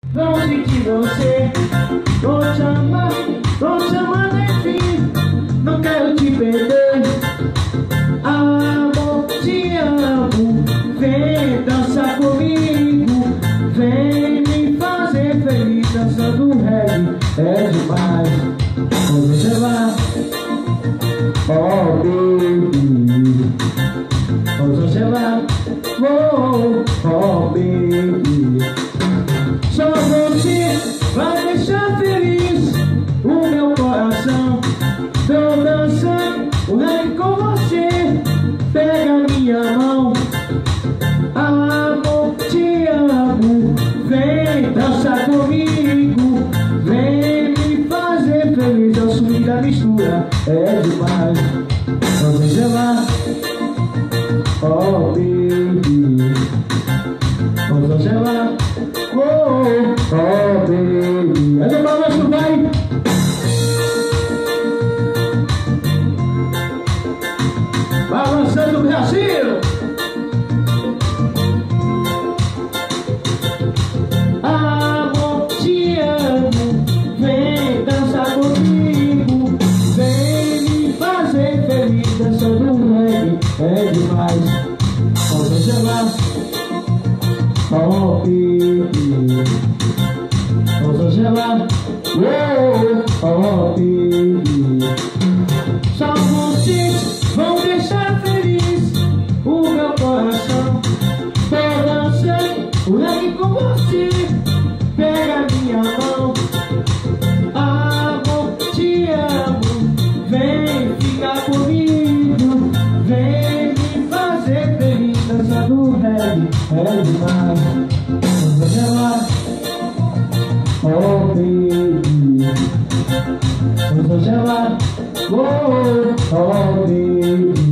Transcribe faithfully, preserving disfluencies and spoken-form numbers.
longe de você. Vou te amar, vou te amar enfim. Não quero te perder. Amor, te amo. Vem dançar comigo. Vem me fazer feliz dançando reggae. É demais. Vou te amar. Oh, baby. Vou te amar. Oh, oh, baby. Só você vai deixar feliz o meu coração. Tô dançando o reggae com você. Pega minha mão. Amor, te amo. Vem dançar comigo. Vem me fazer feliz. Eu sumi da mistura. É demais. Vamos chamar. Oh, baby. Vamos chamar. Oh, oh, baby. É do balanço, vai. Balançando o Brasil. Amor, te amo. Vem dançar comigo. Vem me fazer feliz dançando reggae. É demais. Vamos chamar. Oh, baby. Vamos chamar. Oh, oh, baby. Só vocês vão deixar feliz o meu coração. Tô dançando o reggae com você. Pega minha mão. Amor, te amo. Vem ficar comigo. Vem me fazer feliz dançando reggae. É demais. Vamos chamar. Oh, baby. Vamos chamar. Oh, oh, baby.